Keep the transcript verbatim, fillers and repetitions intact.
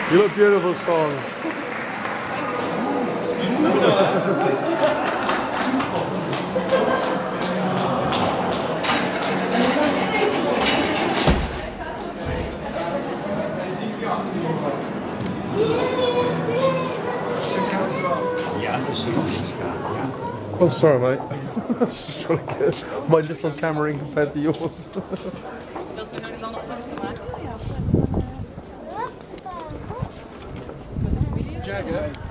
You look beautiful, Sonya. Oh, sorry, mate. I was just trying to get my little camera in compared to yours. Jagger.